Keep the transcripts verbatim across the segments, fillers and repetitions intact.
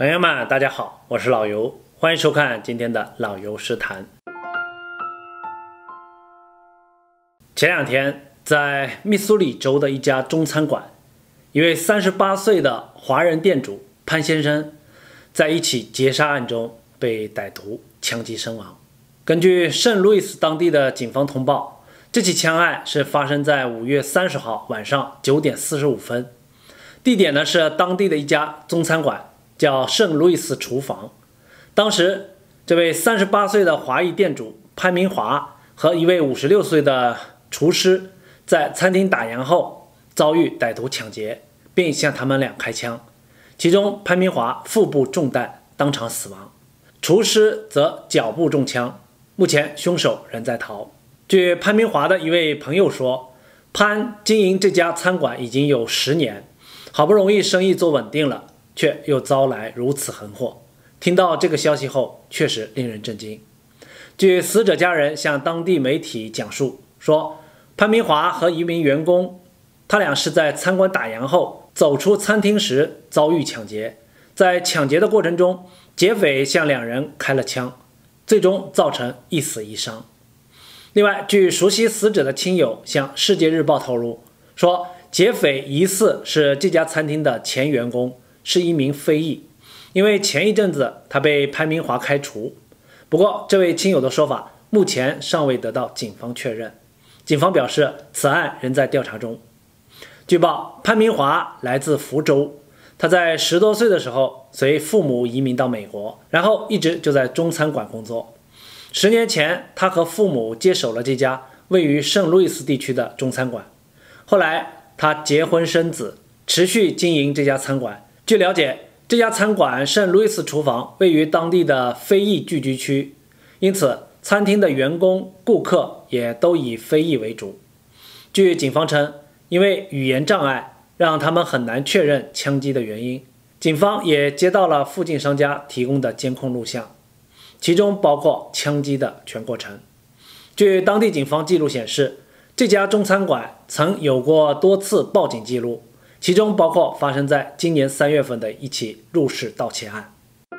朋友们，大家好，我是老游，欢迎收看今天的老游诗谈。前两天，在密苏里州的一家中餐馆，一位三十八岁的华人店主潘先生，在一起劫杀案中被歹徒枪击身亡。根据圣路易斯当地的警方通报，这起枪案是发生在五月三十号晚上九点四十五分，地点呢是当地的一家中餐馆，叫圣路易斯厨房。当时，这位三十八岁的华裔店主潘明华和一位五十六岁的厨师在餐厅打烊后遭遇歹徒抢劫，并向他们俩开枪。其中潘明华腹部中弹，当场死亡；厨师则脚部中枪，目前凶手仍在逃。据潘明华的一位朋友说，潘经营这家餐馆已经有十年，好不容易生意做稳定了，却又遭来如此横祸。听到这个消息后，确实令人震惊。据死者家人向当地媒体讲述说，潘明华和一名员工，他俩是在餐馆打烊后走出餐厅时遭遇抢劫，在抢劫的过程中，劫匪向两人开了枪，最终造成一死一伤。另外，据熟悉死者的亲友向《世界日报》透露说，劫匪疑似是这家餐厅的前员工，是一名非裔，因为前一阵子他被潘明华开除。不过，这位亲友的说法目前尚未得到警方确认。警方表示，此案仍在调查中。据报，潘明华来自福州，他在十多岁的时候随父母移民到美国，然后一直就在中餐馆工作。十年前，他和父母接手了这家位于圣路易斯地区的中餐馆。后来，他结婚生子，持续经营这家餐馆。据了解，这家餐馆圣路易斯厨房位于当地的非裔聚居区，因此餐厅的员工、顾客也都以非裔为主。据警方称，因为语言障碍，让他们很难确认枪击的原因。警方也接到了附近商家提供的监控录像，其中包括枪击的全过程。据当地警方记录显示，这家中餐馆曾有过多次报警记录，其中包括发生在今年三月份的一起入室盗窃案。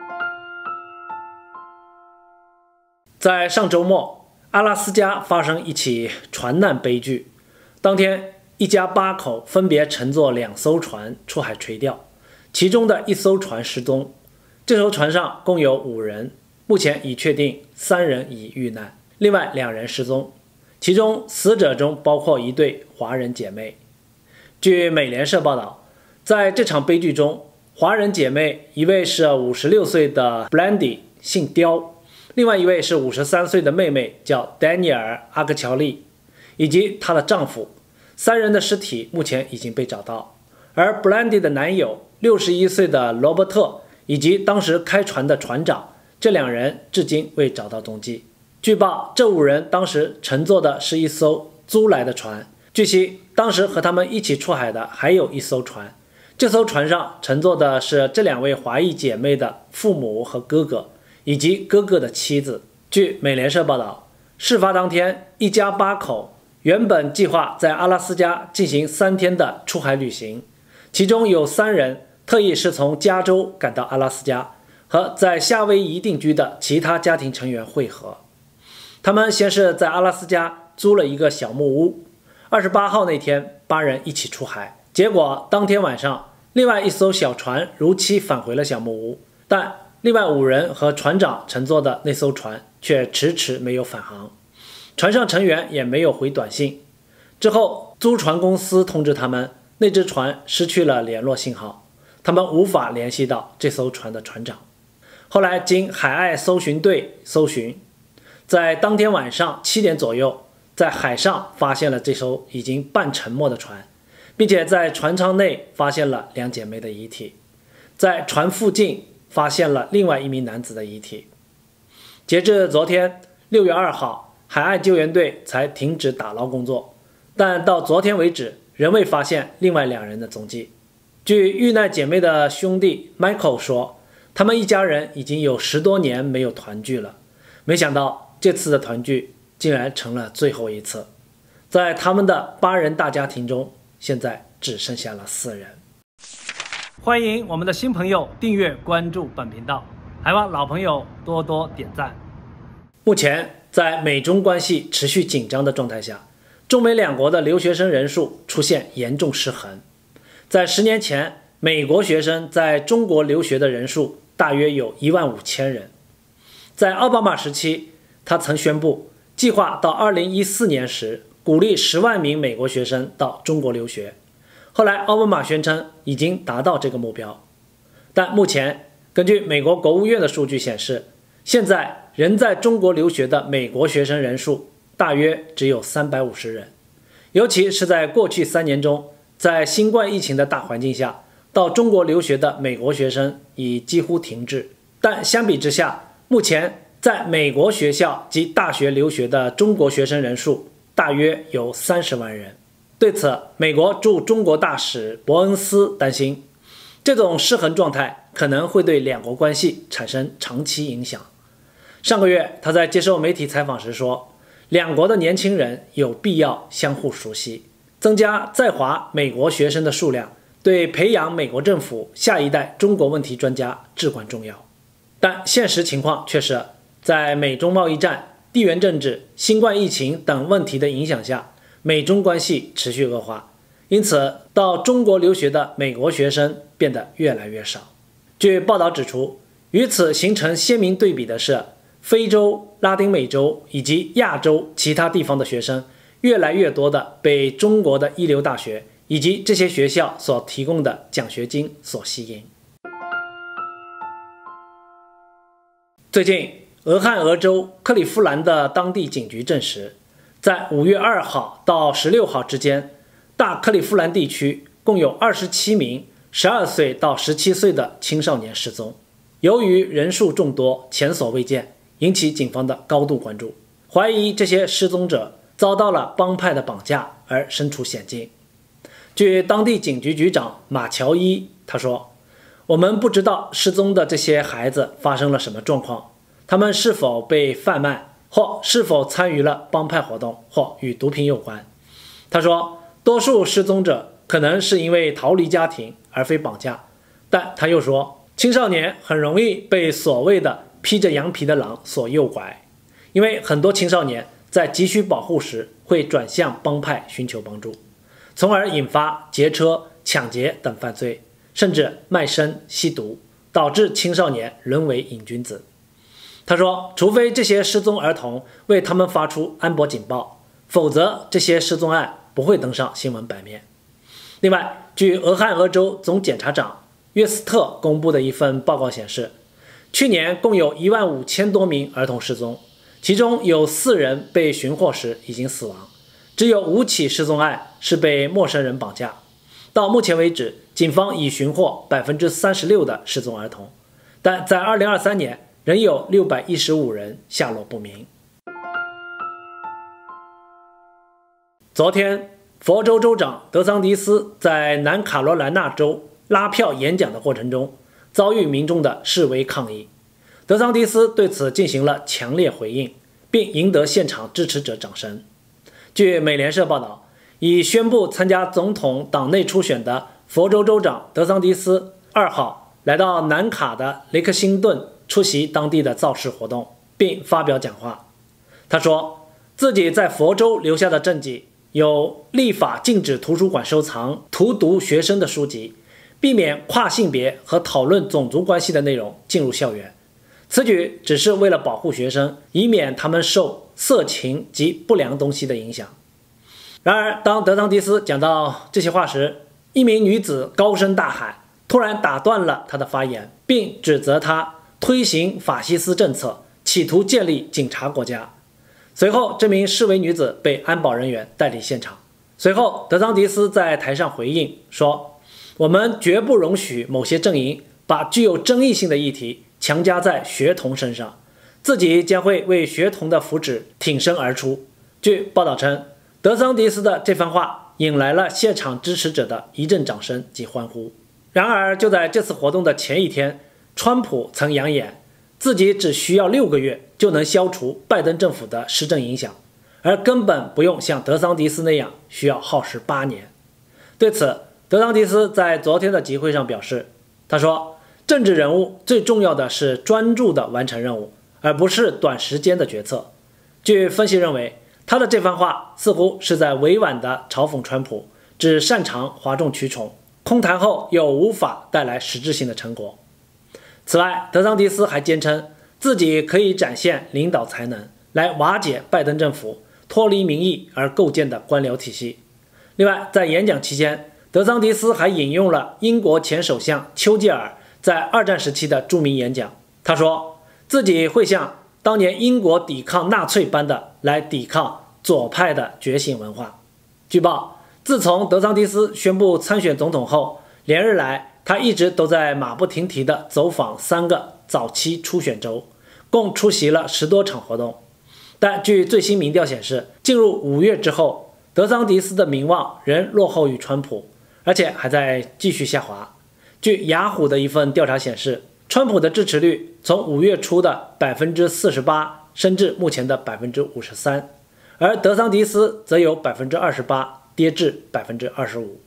在上周末，阿拉斯加发生一起船难悲剧。当天，一家八口分别乘坐两艘船出海垂钓，其中的一艘船失踪。这艘船上共有五人，目前已确定三人已遇难，另外两人失踪。其中死者中包括一对华人姐妹。据美联社报道，在这场悲剧中，华人姐妹一位是五十六岁的 Blandy， 姓刁，另外一位是五十三岁的妹妹，叫丹尼尔·阿格乔利，以及她的丈夫。三人的尸体目前已经被找到，而 Blandy 的男友六十一岁的罗伯特以及当时开船的船长，这两人至今未找到踪迹。据报，这五人当时乘坐的是一艘租来的船。据悉，当时和他们一起出海的还有一艘船，这艘船上乘坐的是这两位华裔姐妹的父母和哥哥，以及哥哥的妻子。据美联社报道，事发当天，一家八口原本计划在阿拉斯加进行三天的出海旅行，其中有三人特意是从加州赶到阿拉斯加，和在夏威夷定居的其他家庭成员会合。他们先是在阿拉斯加租了一个小木屋，二十八号那天，八人一起出海。结果当天晚上，另外一艘小船如期返回了小木屋，但另外五人和船长乘坐的那艘船却迟迟没有返航，船上成员也没有回短信。之后，租船公司通知他们，那只船失去了联络信号，他们无法联系到这艘船的船长。后来经海岸搜寻队搜寻，在当天晚上七点左右，在海上发现了这艘已经半沉没的船，并且在船舱内发现了两姐妹的遗体，在船附近发现了另外一名男子的遗体。截至昨天六月二号，海岸救援队才停止打捞工作，但到昨天为止仍未发现另外两人的踪迹。据遇难姐妹的兄弟 Michael 说，他们一家人已经有十多年没有团聚了，没想到这次的团聚竟然成了最后一次。在他们的八人大家庭中，现在只剩下了四人。 欢迎我们的新朋友订阅关注本频道，还望老朋友多多点赞。目前在美中关系持续紧张的状态下，中美两国的留学生人数出现严重失衡。在十年前，美国学生在中国留学的人数大约有一万五千人。在奥巴马时期，他曾宣布计划到二零一四年时鼓励十万名美国学生到中国留学。后来奥巴马宣称已经达到这个目标，但目前根据美国国务院的数据显示，现在仍在中国留学的美国学生人数大约只有三百五十人。尤其是在过去三年中，在新冠疫情的大环境下，到中国留学的美国学生已几乎停滞。但相比之下，目前在美国学校及大学留学的中国学生人数大约有三十万人。对此，美国驻中国大使伯恩斯担心，这种失衡状态可能会对两国关系产生长期影响。上个月，他在接受媒体采访时说，两国的年轻人有必要相互熟悉，增加在华美国学生的数量，对培养美国政府下一代中国问题专家至关重要。但现实情况却是，在美中贸易战、地缘政治、新冠疫情等问题的影响下，美中关系持续恶化，因此到中国留学的美国学生变得越来越少。据报道指出，与此形成鲜明对比的是，非洲、拉丁美洲以及亚洲其他地方的学生越来越多的被中国的一流大学以及这些学校所提供的奖学金所吸引。最近，俄亥俄州克利夫兰的当地警局证实，在五月二号到十六号之间，大克利夫兰地区共有二十七名十二岁到十七岁的青少年失踪。由于人数众多，前所未见，引起警方的高度关注，怀疑这些失踪者遭到了帮派的绑架而身处险境。据当地警局局长马乔伊他说，我们不知道失踪的这些孩子发生了什么状况，他们是否被贩卖，或是否参与了帮派活动，或与毒品有关。他说，多数失踪者可能是因为逃离家庭而非绑架，但他又说，青少年很容易被所谓的披着羊皮的狼所诱拐，因为很多青少年在急需保护时会转向帮派寻求帮助，从而引发劫车、抢劫等犯罪，甚至卖身、吸毒，导致青少年沦为瘾君子。他说，除非这些失踪儿童为他们发出安保警报，否则这些失踪案不会登上新闻版面。另外，据俄亥俄州总检察长约斯特公布的一份报告显示，去年共有一万五千多名儿童失踪，其中有四人被寻获时已经死亡，只有五起失踪案是被陌生人绑架。到目前为止，警方已寻获 百分之三十六 的失踪儿童，但在二零二三年仍有六百一十五人下落不明。昨天，佛州州长德桑迪斯在南卡罗来纳州拉票演讲的过程中，遭遇民众的示威抗议。德桑迪斯对此进行了强烈回应，并赢得现场支持者掌声。据美联社报道，已宣布参加总统党内初选的佛州州长德桑迪斯二号来到南卡的雷克辛顿出席当地的造势活动，并发表讲话。他说，自己在佛州留下的政绩有立法禁止图书馆收藏荼毒学生的书籍，避免跨性别和讨论种族关系的内容进入校园。此举只是为了保护学生，以免他们受色情及不良东西的影响。然而，当德桑迪斯讲到这些话时，一名女子高声大喊，突然打断了他的发言，并指责他推行法西斯政策，企图建立警察国家。随后，这名示威女子被安保人员带离现场。随后，德桑迪斯在台上回应说，我们绝不容许某些阵营把具有争议性的议题强加在学童身上，自己将会为学童的福祉挺身而出。据报道称，德桑迪斯的这番话引来了现场支持者的一阵掌声及欢呼。然而，就在这次活动的前一天，川普曾扬言自己只需要六个月就能消除拜登政府的施政影响，而根本不用像德桑迪斯那样需要耗时八年。对此， 德桑蒂斯在昨天的集会上表示，他说，政治人物最重要的是专注地完成任务，而不是短时间的决策。据分析认为，他的这番话似乎是在委婉地嘲讽川普，只擅长哗众取宠，空谈后又无法带来实质性的成果。此外，德桑蒂斯还坚称自己可以展现领导才能，来瓦解拜登政府脱离民意而构建的官僚体系。另外，在演讲期间，德桑蒂斯还引用了英国前首相丘吉尔在二战时期的著名演讲。他说自己会像当年英国抵抗纳粹般的来抵抗左派的觉醒文化。据报，自从德桑蒂斯宣布参选总统后，连日来他一直都在马不停蹄地走访三个早期初选州，共出席了十多场活动。但据最新民调显示，进入五月之后，德桑蒂斯的名望仍落后于川普，而且还在继续下滑。据雅虎的一份调查显示，川普的支持率从五月初的 百分之四十八 升至目前的 百分之五十三， 而德桑蒂斯则由 百分之二十八 跌至 百分之二十五。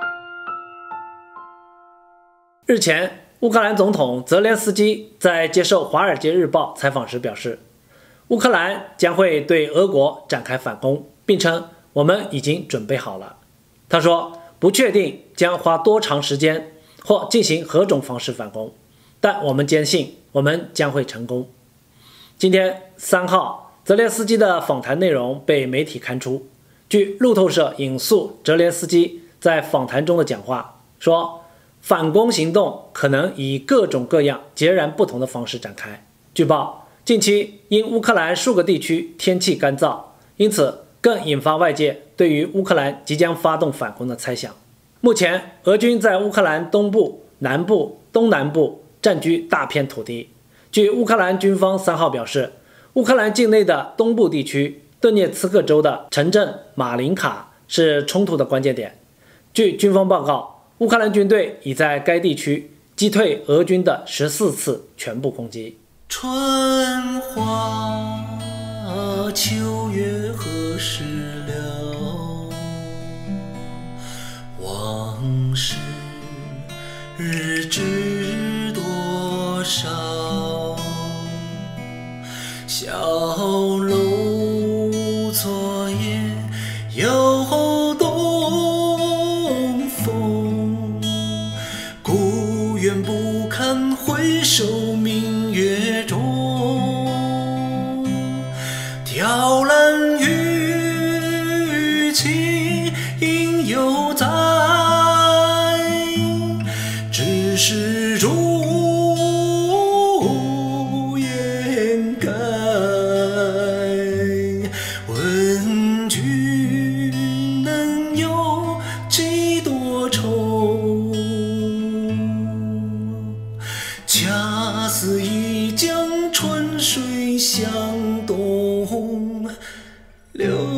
日前，乌克兰总统泽连斯基在接受《华尔街日报》采访时表示，乌克兰将会对俄国展开反攻，并称我们已经准备好了。他说，不确定将花多长时间或进行何种方式反攻，但我们坚信我们将会成功。今天三号，泽连斯基的访谈内容被媒体刊出。据路透社引述泽连斯基在访谈中的讲话说，反攻行动可能以各种各样截然不同的方式展开。据报，近期因乌克兰数个地区天气干燥，因此更引发外界对于乌克兰即将发动反攻的猜想。目前，俄军在乌克兰东部、南部、东南部占据大片土地。据乌克兰军方三号表示，乌克兰境内的东部地区顿涅茨克州的城镇马林卡是冲突的关键点。据军方报告，乌克兰军队已在该地区击退俄军的十四次全部攻击。 春花秋月何时了？往事日知多少？小楼昨夜又东风，故园不堪回首明月中。雕栏玉砌应犹在，只是如烟盖。问君能有几多愁？恰似一江春水向东流。